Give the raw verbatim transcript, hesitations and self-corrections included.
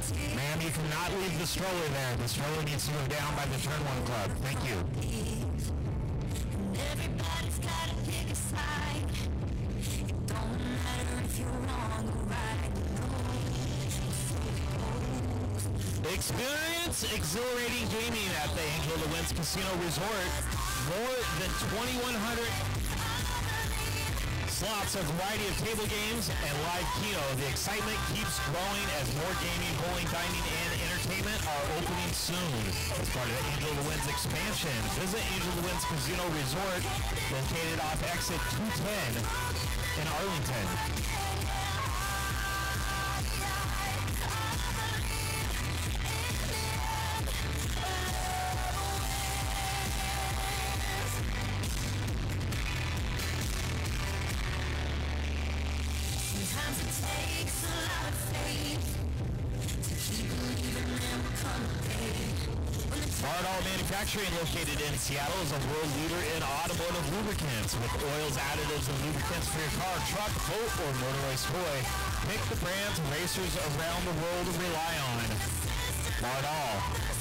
Ma'am, you cannot leave the stroller there. The stroller needs to go down by the Turn One Club. Thank you. Everybody's gotta pick a side. It don't matter if you're wrong or right. Experience exhilarating gaming at the Angel of the Winds Casino Resort. More than twenty-one hundred slots, a variety of table games, and live keno. The excitement keeps growing as more gaming, bowling, dining, and entertainment are opening soon. As part of the Angel of the Winds expansion, visit Angel of the Winds Casino Resort, located off exit two ten in Arlington. Sometimes it takes a lot of faith to keep believing there will come a day. Bardall Manufacturing, located in Seattle, is a world leader in automotive lubricants. With oils, additives, and lubricants for your car, truck, boat, or motorized toy, pick the brands racers around the world rely on. Bardall.